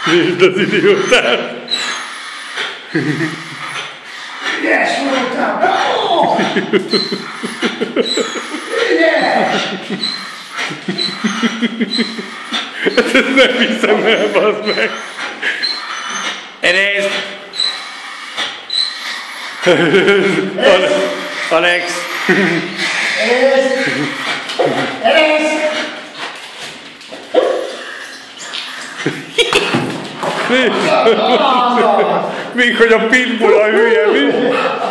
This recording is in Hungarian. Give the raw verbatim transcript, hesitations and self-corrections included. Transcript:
Nézd az idiótát! Ügyes voltam! Bravo! Ügyes! Ezt nem hiszem el, bazd meg! Enézd! Alex! Enézd! Enézd! Még hogy a pitbull a hülye, mi?